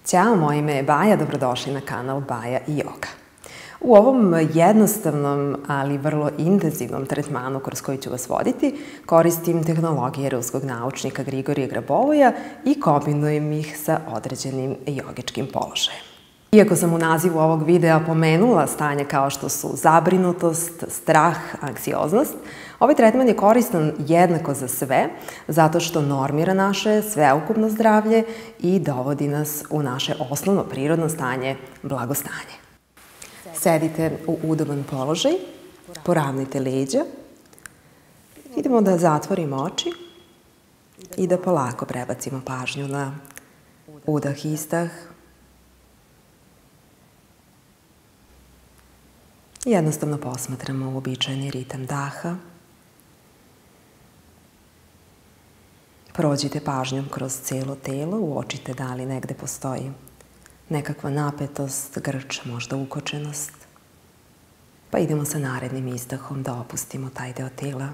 Ćao, moje ime je Baja, dobrodošli na kanal Baja i Yoga. U ovom jednostavnom, ali vrlo intenzivnom tretmanu kroz koji ću vas voditi, koristim tehnologije ruskog naučnika Grigorija Grabovoja i kombinujem ih sa određenim jogičkim položajem. Iako sam u nazivu ovog videa pomenula stanje kao što su zabrinutost, strah, anksioznost, ovaj tretman je koristan jednako za sve, zato što normira naše sveukupno zdravlje i dovodi nas u naše osnovno prirodno stanje blagostanje. Sedite u udoban položaj, poravnite leđa, idemo da zatvorimo oči i da polako prebacimo pažnju na udah i izdah. Jednostavno posmatramo uobičajeni ritam daha. Prođite pažnjom kroz celo telo, uočite da li negde postoji nekakva napetost, grč, možda ukočenost. Pa idemo sa narednim izdahom da opustimo taj deo tela.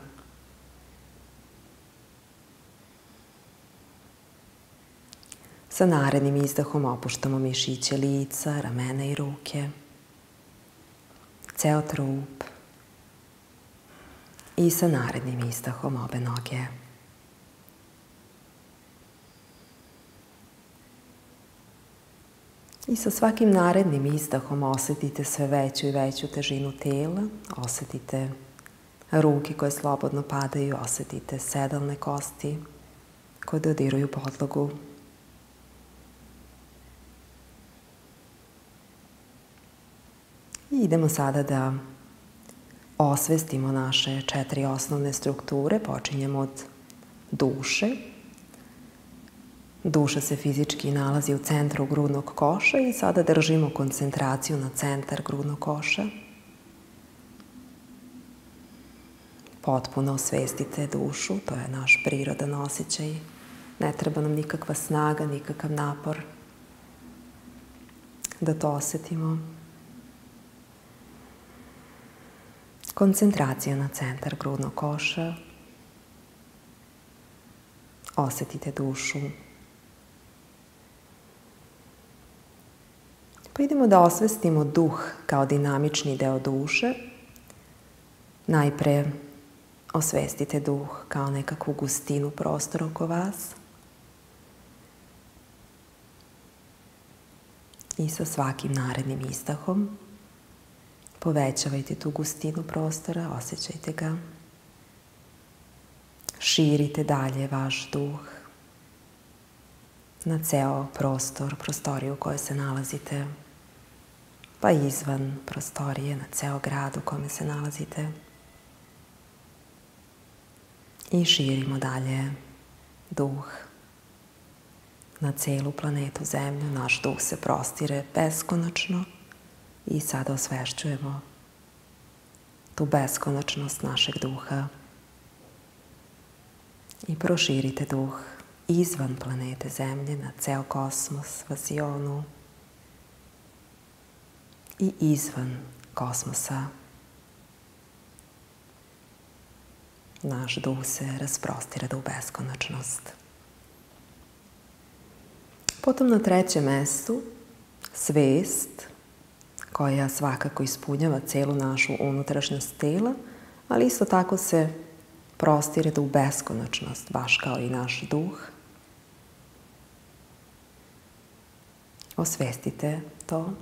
Sa narednim izdahom opuštamo mišiće lica, ramena i ruke, ceo trup i sa narednim izdahom obe noge. I sa svakim narednim izdahom osetite sve veću i veću težinu tela, osetite ruke koje slobodno padaju, osetite sedalne kosti koje dodiruju podlogu. I idemo sada da osvestimo naše 4 osnovne strukture. Počinjemo od duše. Duša se fizički nalazi u centru grudnog koša i sada držimo koncentraciju na centar grudnog koša. Potpuno osvestite dušu, to je naš prirodan osjećaj. Ne treba nam nikakva snaga, nikakav napor da to osetimo. Koncentracija na centar grudnog koša. Osetite dušu. Pa idemo da osvestimo duh kao dinamični deo duše. Najpre osvestite duh kao nekakvu gustinu prostora oko vas. I sa svakim narednim izdahom povećavajte tu gustinu prostora, osjećajte ga. Širite dalje vaš duh na ceo prostor, prostoriju u kojoj se nalazite, pa izvan prostorije, na ceo grad u kome se nalazite. I širimo dalje duh na celu planetu Zemlju. Naš duh se prostire beskonačno i sada osvešćujemo tu beskonačnost našeg duha. I proširite duh izvan planete Zemlje, na ceo kosmos, vazionu i izvan kosmosa. Naš duh se rasprostire u beskonačnost. Potom na 3. mestu svest, koja svakako ispunjava celu našu unutrašnjost tela, ali isto tako se prostire u beskonačnost, baš kao i naš duh. Osvestite to.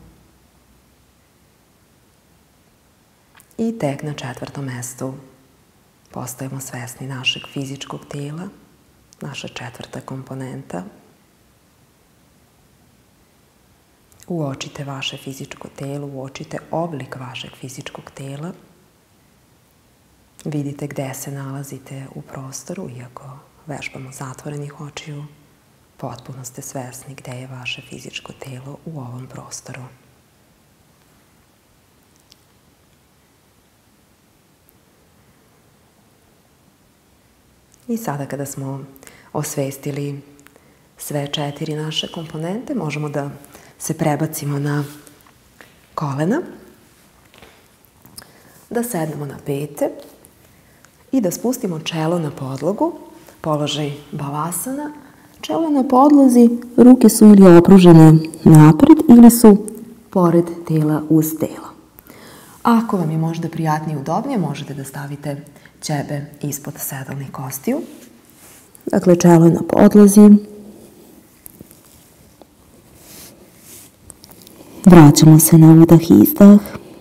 I tek na 4. mestu postajemo svesni našeg fizičkog tela, naša 4. komponenta. Uočite vaše fizičko telo, uočite oblik vašeg fizičkog tela. Vidite gde se nalazite u prostoru, iako vežbamo zatvorenih očiju. Potpuno ste svesni gde je vaše fizičko telo u ovom prostoru. I sada kada smo osvestili sve 4 naše komponente, možemo da se prebacimo na kolena, da sednemo na pete i da spustimo čelo na podlogu, položaj Bavasana. Čelo na podlozi, ruke su ili opružene napred ili su pored tela uz telo. Ako vam je možda prijatnije i udobnije, možete da stavite ćebe ispod sedalnih kostiju. Dakle, čelo je na podlozi. Vraćamo se na udah i izdah.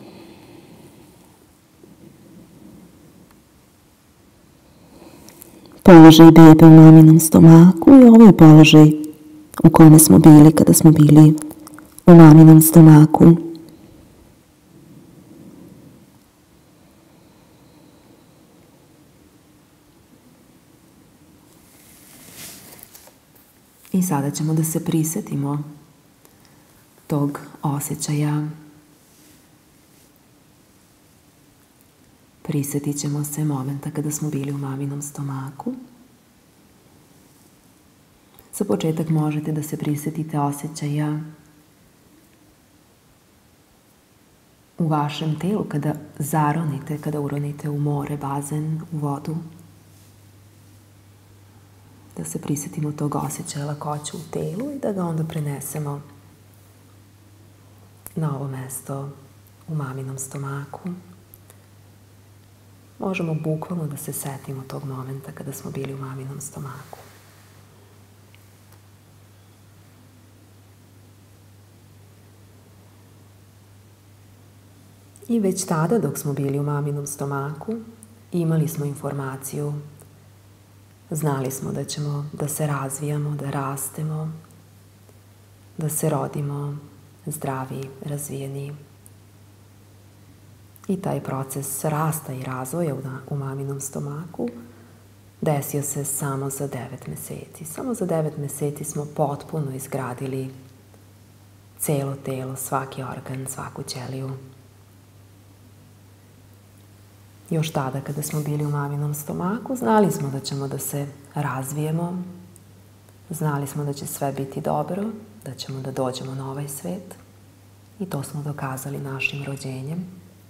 Položaj bebe u maminom stomaku i ovo je položaj u kome smo bili kada smo bili u maminom stomaku. I sada ćemo da se prisetimo tog osjećaja. Prisetit ćemo se momenta kada smo bili u maminom stomaku. Za početak možete da se prisetite osjećaja u vašem telu kada zaronite, kada uronite u more, bazen, u vodu. Da se prisetimo tog osjećaja lakoće u telu i da ga onda prenesemo na ovo mesto u maminom stomaku. Možemo bukvalno da se setimo tog momenta kada smo bili u maminom stomaku. I već tada, dok smo bili u maminom stomaku, imali smo informaciju. Znali smo da ćemo da se razvijamo, da rastemo, da se rodimo zdravi, razvijeni. I taj proces rasta i razvoja u maminom stomaku desio se samo za 9 meseci. Samo za 9 meseci smo potpuno izgradili celo telo, svaki organ, svaku ćeliju. Još tada kada smo bili u maminom stomaku, znali smo da ćemo da se razvijemo, znali smo da će sve biti dobro, da ćemo da dođemo na ovaj svet i to smo dokazali našim rođenjem.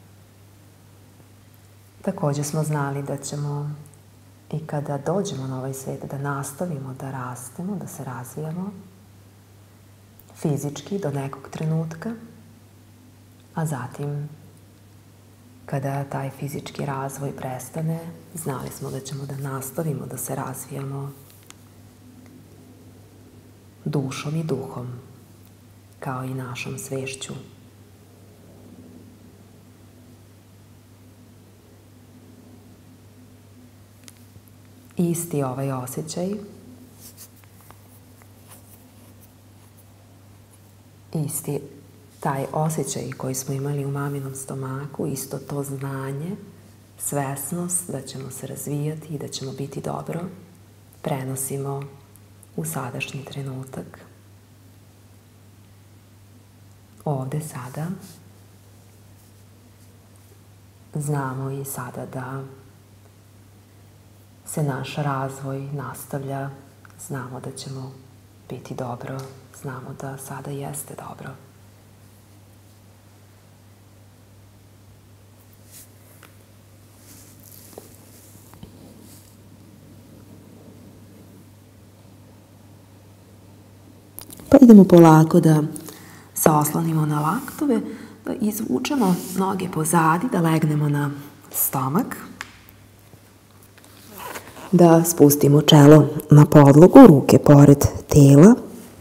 Također smo znali da ćemo i kada dođemo na ovaj svet da nastavimo da rastemo, da se razvijamo fizički do nekog trenutka, a zatim kada taj fizički razvoj prestane, znali smo da ćemo da nastavimo da se razvijamo dušom i duhom, kao i našom svešću. Isti ovaj osjećaj, isti taj osjećaj koji smo imali u maminom stomaku, isto to znanje, svesnost da ćemo se razvijati i da ćemo biti dobro, prenosimo u sadašnji trenutak. Ovde sada znamo i sada da se naš razvoj nastavlja, znamo da ćemo biti dobro, znamo da sada jeste dobro. Pa idemo polako da se oslonimo na laktove, da izvučemo noge pozadi, da legnemo na stomak, da spustimo čelo na podlogu, ruke pored tela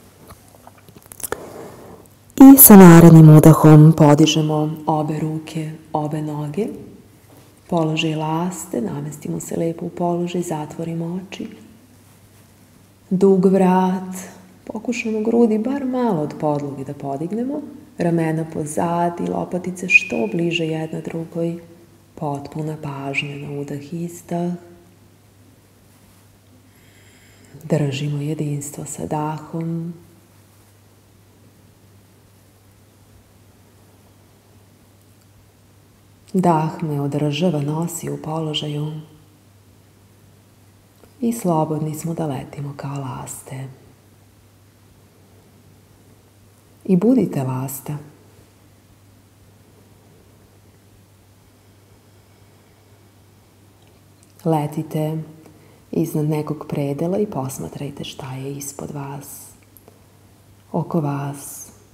i sa narednim udahom podižemo obe ruke, obe noge, položaj laste, namestimo se lepo u položaj, zatvorimo oči, dug vrat, pokušamo grudi bar malo od podloge da podignemo, ramena pozadi, lopatice što bliže jedna drugoj, potpuna pažnja na udah i izdah. Držimo jedinstvo sa dahom. Dah me održava, nosi u položaju i slobodni smo da letimo kao laste. I budite lasta. Letite iznad nekog predela i posmatrajte šta je ispod vas, oko vas,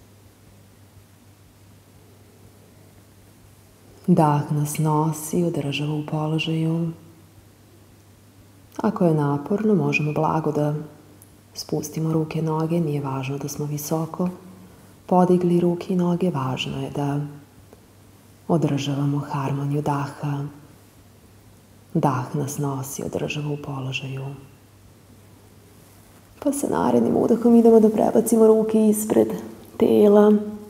Dah nas nosi i održava u položaju. Ako je naporno, možemo blago da spustimo ruke i noge. Nije važno da smo visoko podigli ruke i noge. Važno je da održavamo harmoniju daha. Dah nas nosi, održava u položaju. Pa sa narednim udahom idemo da prebacimo ruke ispred tela.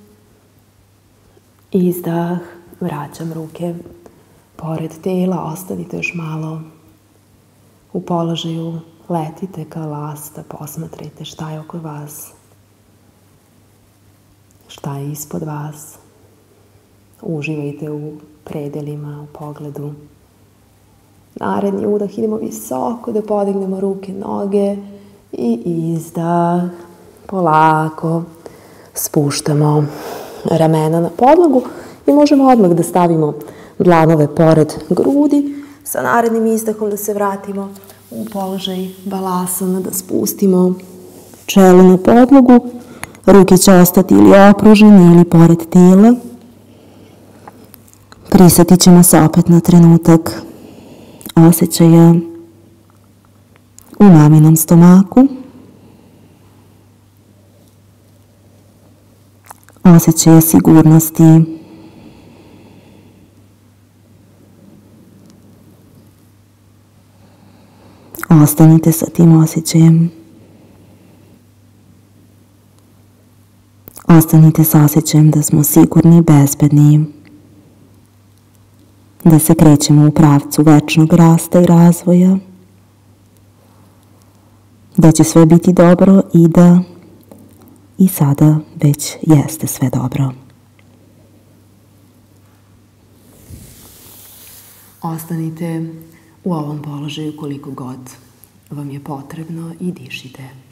Izdah, vraćam ruke pored tela, ostanite još malo u položaju, letite kao lasta, posmatrajte šta je oko vas, šta je ispod vas. Uživajte u predelima, u pogledu. Naredni udah, idemo visoko da podignemo ruke, noge i izdah, polako spuštamo ramena na podlogu i možemo odmah da stavimo dlanove pored grudi. Sa narednim izdahom da se vratimo u položaj balasana, da spustimo čelo na podlogu. Ruke će ostati ili opružene ili pored tela. Prisetit ćemo se opet na trenutak osjećaja u maminom stomaku. Osjećaja sigurnosti. Ostanite sa tim osjećajem. Ostanite sa osjećajem da smo sigurni i bezbedni. Da se krećemo u pravcu večnog rasta i razvoja. Da će sve biti dobro i da i sada već jeste sve dobro. Ostanite u ovom položaju koliko god vam je potrebno i dišite.